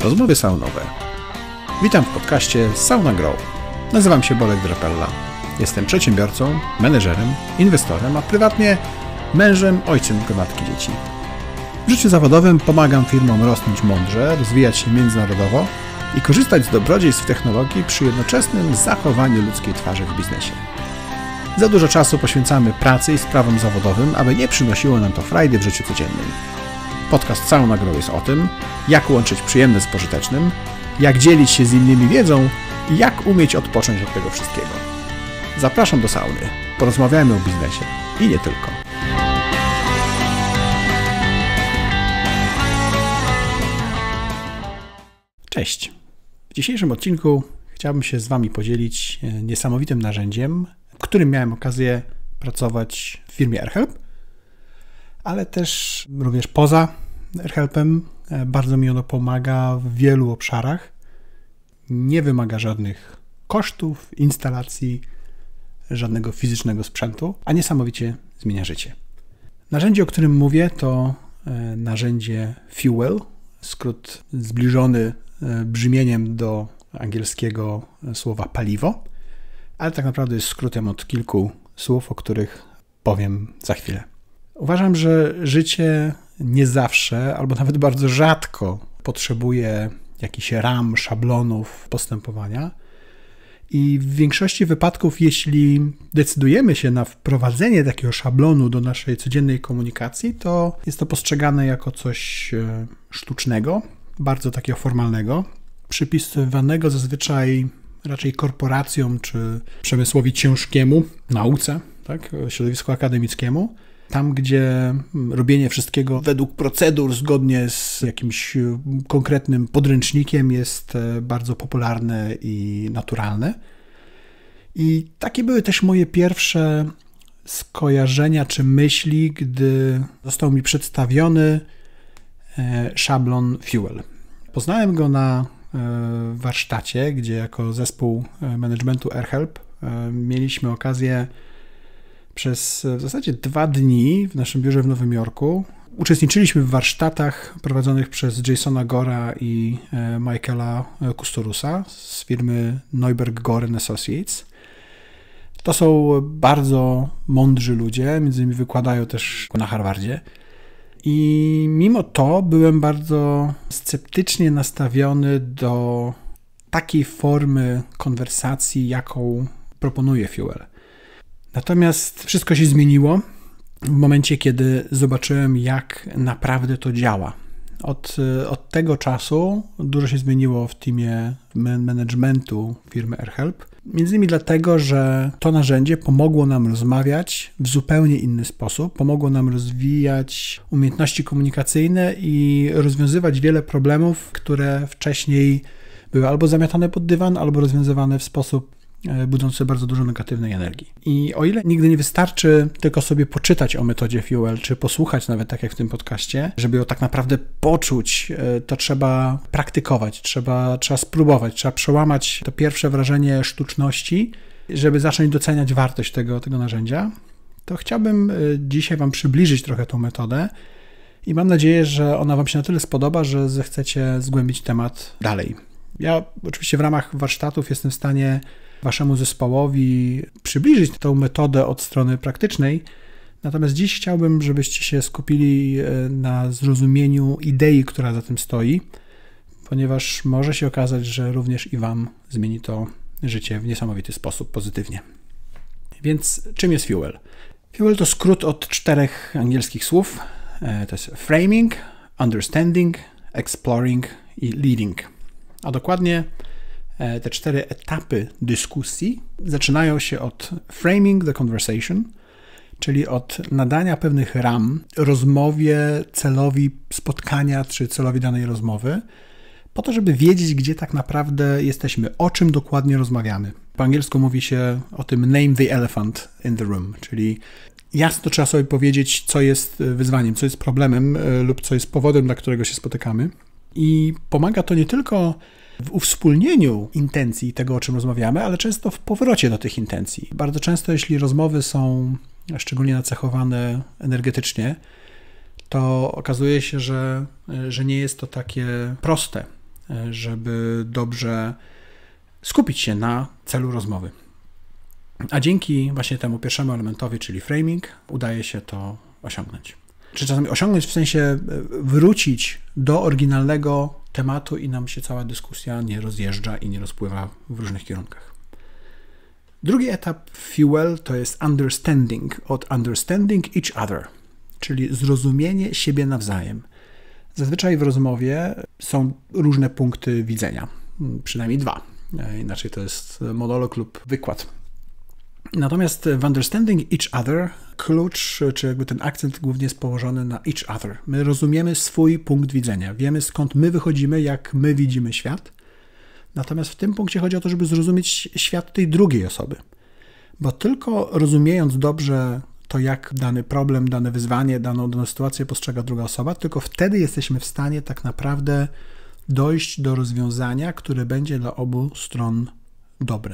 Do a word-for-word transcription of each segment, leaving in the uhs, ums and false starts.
Rozmowy saunowe. Witam w podcaście Sauna Grow. Nazywam się Bolek Drapella. Jestem przedsiębiorcą, menedżerem, inwestorem, a prywatnie mężem, ojcem gromadki dzieci. W życiu zawodowym pomagam firmom rosnąć mądrze, rozwijać się międzynarodowo i korzystać z dobrodziejstw technologii przy jednoczesnym zachowaniu ludzkiej twarzy w biznesie. Za dużo czasu poświęcamy pracy i sprawom zawodowym, aby nie przynosiło nam to frajdy w życiu codziennym. Podcast Sauna Grow jest o tym, jak łączyć przyjemne z pożytecznym, jak dzielić się z innymi wiedzą i jak umieć odpocząć od tego wszystkiego. Zapraszam do sauny. Porozmawiajmy o biznesie i nie tylko. Cześć. W dzisiejszym odcinku chciałbym się z Wami podzielić niesamowitym narzędziem, w którym miałem okazję pracować w firmie AirHelp, ale też również poza AirHelpem. Bardzo mi ono pomaga w wielu obszarach. Nie wymaga żadnych kosztów, instalacji, żadnego fizycznego sprzętu, a niesamowicie zmienia życie. Narzędzie, o którym mówię, to narzędzie Fuel, skrót zbliżony brzmieniem do angielskiego słowa paliwo, ale tak naprawdę jest skrótem od kilku słów, o których powiem za chwilę. Uważam, że życie nie zawsze, albo nawet bardzo rzadko potrzebuje jakichś ram, szablonów postępowania i w większości wypadków, jeśli decydujemy się na wprowadzenie takiego szablonu do naszej codziennej komunikacji, to jest to postrzegane jako coś sztucznego, bardzo takiego formalnego, przypisywanego zazwyczaj raczej korporacjom czy przemysłowi ciężkiemu, nauce, tak, środowisku akademickiemu. Tam, gdzie robienie wszystkiego według procedur, zgodnie z jakimś konkretnym podręcznikiem jest bardzo popularne i naturalne. I takie były też moje pierwsze skojarzenia czy myśli, gdy został mi przedstawiony szablon Fuel. Poznałem go na warsztacie, gdzie jako zespół managementu AirHelp mieliśmy okazję przez w zasadzie dwa dni w naszym biurze w Nowym Jorku uczestniczyliśmy w warsztatach prowadzonych przez Jasona Gora i Michaela Kustorusa z firmy Neuberg Goren Associates. To są bardzo mądrzy ludzie, między innymi wykładają też na Harvardzie. I mimo to byłem bardzo sceptycznie nastawiony do takiej formy konwersacji, jaką proponuje Fuel. Natomiast wszystko się zmieniło w momencie, kiedy zobaczyłem, jak naprawdę to działa. Od, od tego czasu dużo się zmieniło w teamie managementu firmy AirHelp. Między innymi dlatego, że to narzędzie pomogło nam rozmawiać w zupełnie inny sposób, pomogło nam rozwijać umiejętności komunikacyjne i rozwiązywać wiele problemów, które wcześniej były albo zamiatane pod dywan, albo rozwiązywane w sposób budzące bardzo dużo negatywnej energii. I o ile nigdy nie wystarczy tylko sobie poczytać o metodzie Fuel, czy posłuchać nawet tak jak w tym podcaście, żeby ją tak naprawdę poczuć, to trzeba praktykować, trzeba, trzeba spróbować, trzeba przełamać to pierwsze wrażenie sztuczności, żeby zacząć doceniać wartość tego, tego narzędzia. To chciałbym dzisiaj Wam przybliżyć trochę tą metodę i mam nadzieję, że ona Wam się na tyle spodoba, że zechcecie zgłębić temat dalej. Ja oczywiście w ramach warsztatów jestem w stanie Waszemu zespołowi przybliżyć tę metodę od strony praktycznej, natomiast dziś chciałbym, żebyście się skupili na zrozumieniu idei, która za tym stoi, ponieważ może się okazać, że również i Wam zmieni to życie w niesamowity sposób pozytywnie. Więc czym jest Fuel? Fuel to skrót od czterech angielskich słów. To jest framing, understanding, exploring i leading. A dokładnie te cztery etapy dyskusji zaczynają się od framing the conversation, czyli od nadania pewnych ram rozmowie, celowi spotkania czy celowi danej rozmowy, po to, żeby wiedzieć, gdzie tak naprawdę jesteśmy, o czym dokładnie rozmawiamy. Po angielsku mówi się o tym name the elephant in the room, czyli jasno trzeba sobie powiedzieć, co jest wyzwaniem, co jest problemem lub co jest powodem, dla którego się spotykamy. I pomaga to nie tylko w uwspólnieniu intencji tego, o czym rozmawiamy, ale często w powrocie do tych intencji. Bardzo często, jeśli rozmowy są szczególnie nacechowane energetycznie, to okazuje się, że, że nie jest to takie proste, żeby dobrze skupić się na celu rozmowy. A dzięki właśnie temu pierwszemu elementowi, czyli framing, udaje się to osiągnąć. Czy czasami osiągnąć w sensie wrócić do oryginalnego tematu i nam się cała dyskusja nie rozjeżdża i nie rozpływa w różnych kierunkach. Drugi etap Fuel to jest understanding, od understanding each other, czyli zrozumienie siebie nawzajem. Zazwyczaj w rozmowie są różne punkty widzenia, przynajmniej dwa, inaczej to jest monolog lub wykład. Natomiast w understanding each other klucz, czy jakby ten akcent głównie jest położony na each other. My rozumiemy swój punkt widzenia, wiemy skąd my wychodzimy, jak my widzimy świat. Natomiast w tym punkcie chodzi o to, żeby zrozumieć świat tej drugiej osoby. Bo tylko rozumiejąc dobrze to, jak dany problem, dane wyzwanie, daną, daną sytuację postrzega druga osoba, tylko wtedy jesteśmy w stanie tak naprawdę dojść do rozwiązania, które będzie dla obu stron dobre.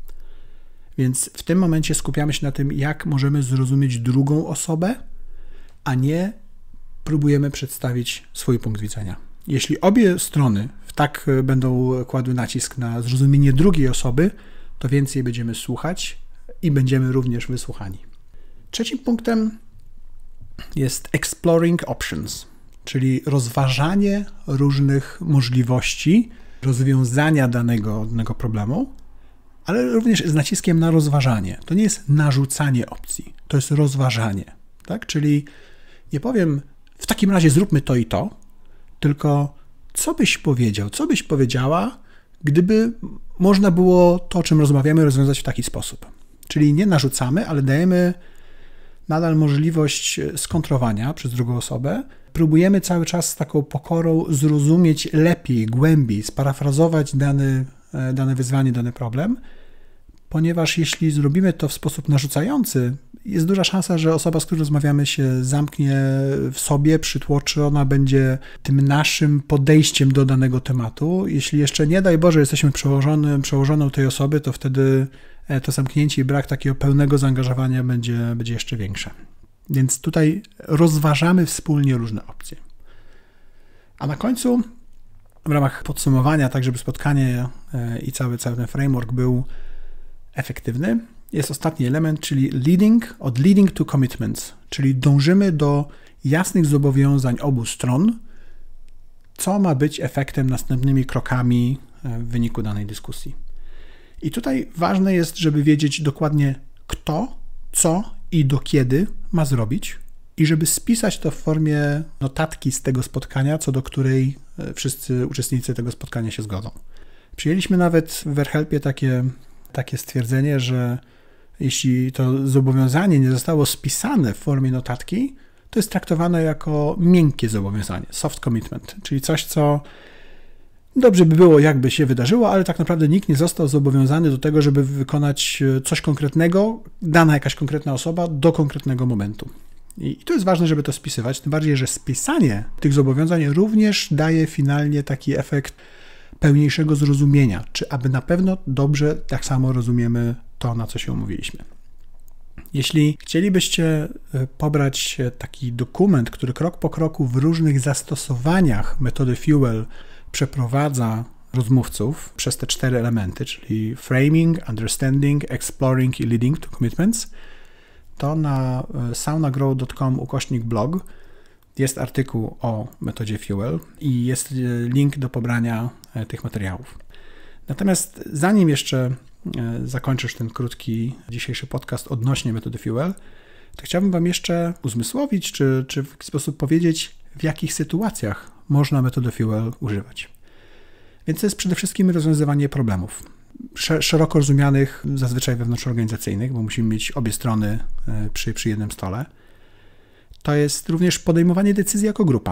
Więc w tym momencie skupiamy się na tym, jak możemy zrozumieć drugą osobę, a nie próbujemy przedstawić swój punkt widzenia. Jeśli obie strony tak będą kładły nacisk na zrozumienie drugiej osoby, to więcej będziemy słuchać i będziemy również wysłuchani. Trzecim punktem jest exploring options, czyli rozważanie różnych możliwości rozwiązania danego, danego problemu, ale również z naciskiem na rozważanie. To nie jest narzucanie opcji, to jest rozważanie. Tak? Czyli nie powiem, w takim razie zróbmy to i to, tylko co byś powiedział, co byś powiedziała, gdyby można było to, o czym rozmawiamy, rozwiązać w taki sposób. Czyli nie narzucamy, ale dajemy nadal możliwość skontrowania przez drugą osobę. Próbujemy cały czas z taką pokorą zrozumieć lepiej, głębiej, sparafrazować dany, dane wyzwanie, dany problem, ponieważ jeśli zrobimy to w sposób narzucający, jest duża szansa, że osoba, z którą rozmawiamy, się zamknie w sobie, przytłoczy, ona będzie tym naszym podejściem do danego tematu. Jeśli jeszcze, nie daj Boże, jesteśmy przełożonym, przełożoną tej osoby, to wtedy to zamknięcie i brak takiego pełnego zaangażowania będzie, będzie jeszcze większe. Więc tutaj rozważamy wspólnie różne opcje. A na końcu, w ramach podsumowania, tak żeby spotkanie i cały, cały ten framework był efektywny, jest ostatni element, czyli leading, od leading to commitments, czyli dążymy do jasnych zobowiązań obu stron, co ma być efektem, następnymi krokami w wyniku danej dyskusji. I tutaj ważne jest, żeby wiedzieć dokładnie kto, co i do kiedy ma zrobić i żeby spisać to w formie notatki z tego spotkania, co do której wszyscy uczestnicy tego spotkania się zgodzą. Przyjęliśmy nawet w AirHelpie takie, takie stwierdzenie, że jeśli to zobowiązanie nie zostało spisane w formie notatki, to jest traktowane jako miękkie zobowiązanie, soft commitment, czyli coś, co dobrze by było, jakby się wydarzyło, ale tak naprawdę nikt nie został zobowiązany do tego, żeby wykonać coś konkretnego, dana jakaś konkretna osoba do konkretnego momentu. I to jest ważne, żeby to spisywać, tym bardziej, że spisanie tych zobowiązań również daje finalnie taki efekt pełniejszego zrozumienia, czy aby na pewno dobrze tak samo rozumiemy to, na co się umówiliśmy. Jeśli chcielibyście pobrać taki dokument, który krok po kroku w różnych zastosowaniach metody Fuel przeprowadza rozmówców przez te cztery elementy, czyli framing, understanding, exploring i leading to commitments, to na saunagrow kropka com ukośnik blog jest artykuł o metodzie Fuel i jest link do pobrania tych materiałów. Natomiast zanim jeszcze zakończysz ten krótki dzisiejszy podcast odnośnie metody Fuel, to chciałbym Wam jeszcze uzmysłowić, czy, czy w jakiś sposób powiedzieć, w jakich sytuacjach można metodę Fuel używać. Więc to jest przede wszystkim rozwiązywanie problemów, szeroko rozumianych, zazwyczaj wewnątrzorganizacyjnych, bo musimy mieć obie strony przy, przy jednym stole. To jest również podejmowanie decyzji jako grupa.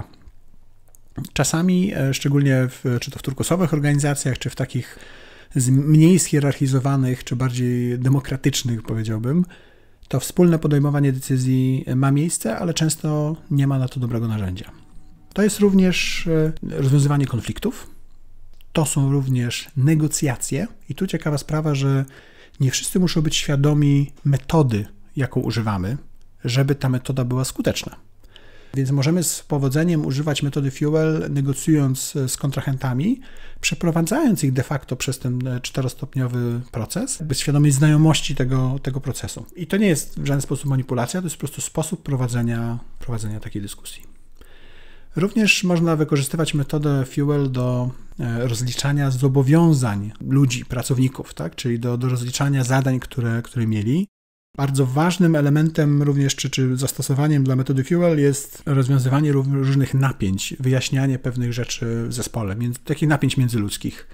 Czasami, szczególnie w, czy to w turkusowych organizacjach, czy w takich mniej zhierarchizowanych, czy bardziej demokratycznych, powiedziałbym, to wspólne podejmowanie decyzji ma miejsce, ale często nie ma na to dobrego narzędzia. To jest również rozwiązywanie konfliktów. To są również negocjacje. I tu ciekawa sprawa, że nie wszyscy muszą być świadomi metody, jaką używamy, żeby ta metoda była skuteczna. Więc możemy z powodzeniem używać metody Fuel, negocjując z kontrahentami, przeprowadzając ich de facto przez ten czterostopniowy proces, bez świadomej znajomości tego, tego procesu. I to nie jest w żaden sposób manipulacja, to jest po prostu sposób prowadzenia, prowadzenia takiej dyskusji. Również można wykorzystywać metodę Fuel do rozliczania zobowiązań ludzi, pracowników, tak? Czyli do, do rozliczania zadań, które, które mieli. Bardzo ważnym elementem również, czy, czy zastosowaniem dla metody Fuel jest rozwiązywanie różnych napięć, wyjaśnianie pewnych rzeczy w zespole, między, takich napięć międzyludzkich.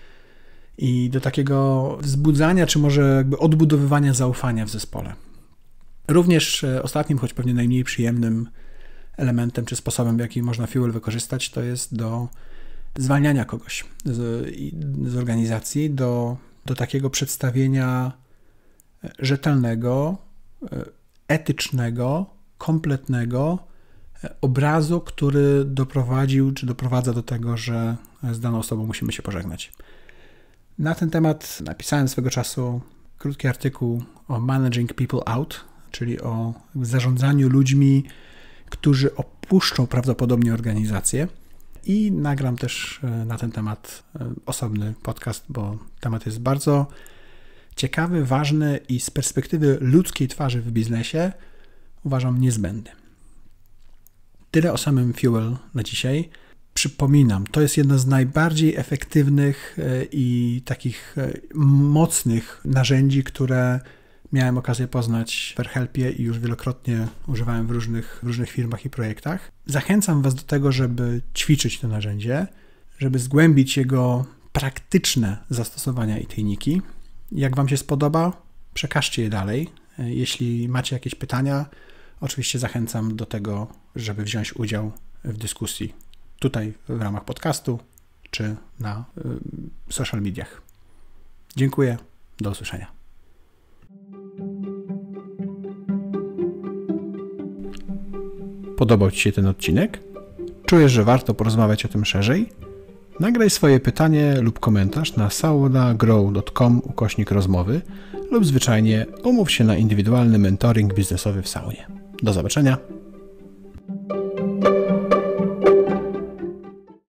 I do takiego wzbudzania, czy może jakby odbudowywania zaufania w zespole. Również ostatnim, choć pewnie najmniej przyjemnym elementem, czy sposobem, w jaki można Fuel wykorzystać, to jest do zwalniania kogoś z, z organizacji, do, do takiego przedstawienia rzetelnego, etycznego, kompletnego obrazu, który doprowadził, czy doprowadza do tego, że z daną osobą musimy się pożegnać. Na ten temat napisałem swego czasu krótki artykuł o Managing People Out, czyli o zarządzaniu ludźmi, którzy opuszczą prawdopodobnie organizację, i nagram też na ten temat osobny podcast, bo temat jest bardzo ciekawy, ważny i z perspektywy ludzkiej twarzy w biznesie uważam niezbędny. Tyle o samym Fuel na dzisiaj. Przypominam, to jest jedno z najbardziej efektywnych i takich mocnych narzędzi, które miałem okazję poznać w AirHelpie i już wielokrotnie używałem w różnych, w różnych firmach i projektach. Zachęcam Was do tego, żeby ćwiczyć to narzędzie, żeby zgłębić jego praktyczne zastosowania i tajniki. Jak Wam się spodoba, przekażcie je dalej. Jeśli macie jakieś pytania, oczywiście zachęcam do tego, żeby wziąć udział w dyskusji tutaj w ramach podcastu czy na y, social mediach. Dziękuję, do usłyszenia. Podobał Ci się ten odcinek? Czujesz, że warto porozmawiać o tym szerzej? Nagraj swoje pytanie lub komentarz na saunagrow kropka com ukośnik rozmowy lub zwyczajnie umów się na indywidualny mentoring biznesowy w saunie. Do zobaczenia!